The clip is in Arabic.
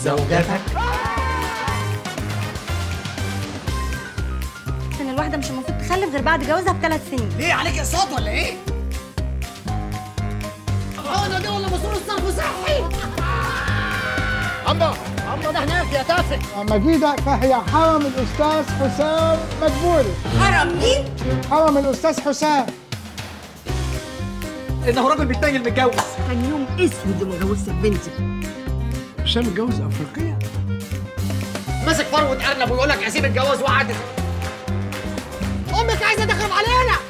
زوجتك. ان الواحده مش المفروض تخلف غير بعد جوازها ب3 سنين. ليه عليك اقساط ولا ايه؟ الحقنه دي ولا مصروف الصرف صحي؟ عمو ده هناك يا تافه. مجيدة فهي حرم الأستاذ حسام مجبوري. حرم مين؟ حرم الأستاذ حسام. انه راجل بيتنجل متجوز. كان يوم اسود لما جوزت بنتي. حسام اتجوز أفريقية. ماسك فروة أرنب ويقول لك أسيب الجواز وعدت. امك عايزه تخرب علينا.